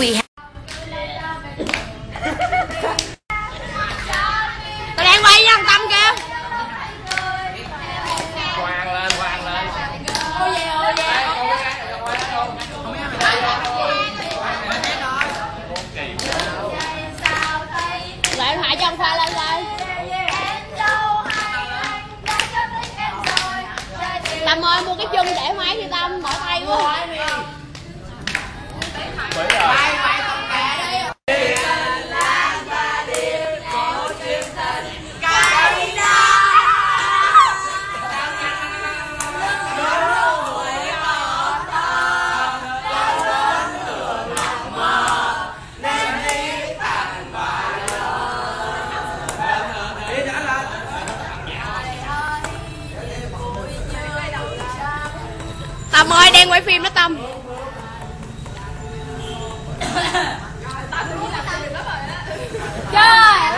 We Tao đang quay với thằng Tâm kìa. Quang lên, quang lên. Lại hãy cho ông Khoa lên đây. Tâm ơi mua cái chân để máy đi Tâm, mỏi tay quá. Tâm ơi đang quay phim đó Tâm. Chơi.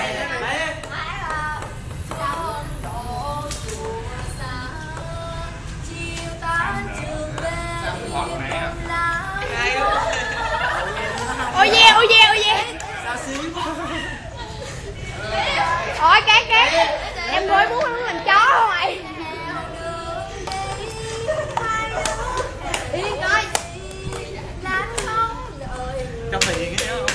Ôi yeah, ôi yeah, ôi yeah. Ôi cái em rối muốn không làm chó không mày. Yên coi. Trong tiền cái không?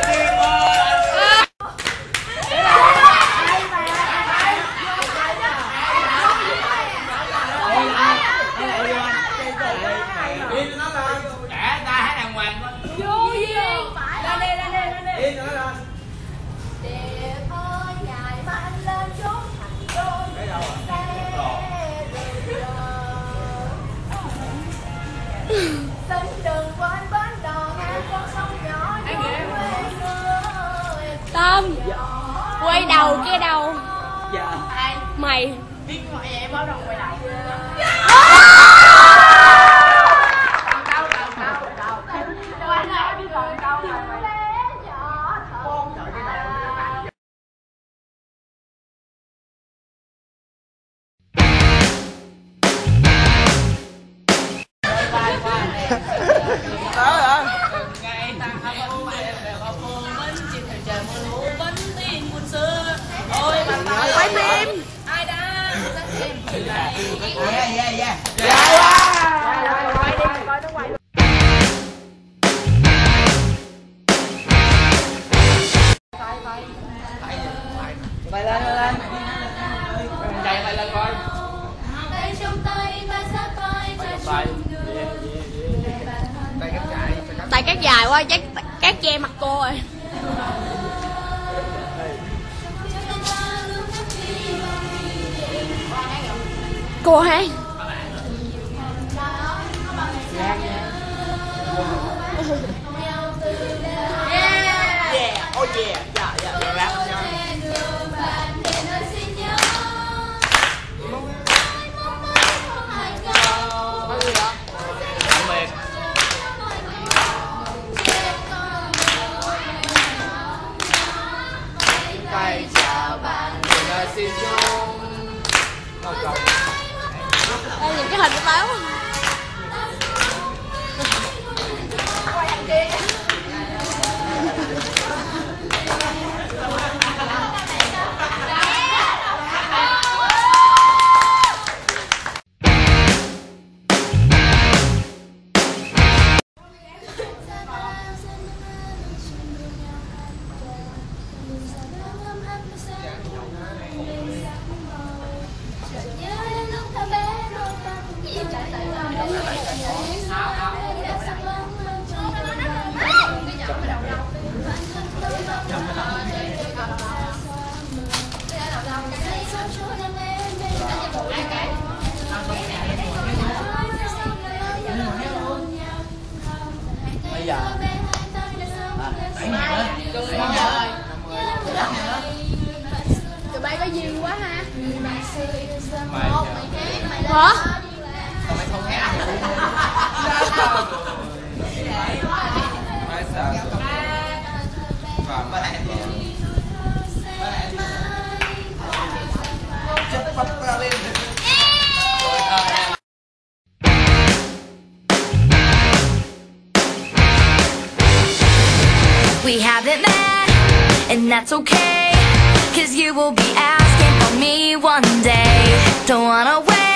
Tâm quay đầu kia đầu. Dạ. Mày biết ngoại vậy em báo đồng quay lại. quay phim. Ai đã Quay đi coi nó quay. Bay lên, bay lên. Chạy bay lên coi. Tay cắt dài quá, chắc cắt che mặt cô rồi. Cô hát. Yeah, oh yeah, dạ, dạ, rap nha. Tay chào bạn, người xin chung. Đây nhìn cái hình của táo. Bây giờ Tụi bay có duyên quá ha. mày Hả? mày không hát. Mày sợ. Và mày chất phát ra lên. we haven't met, and that's okay, 'cause you will be asking for me one day. Don't wanna wait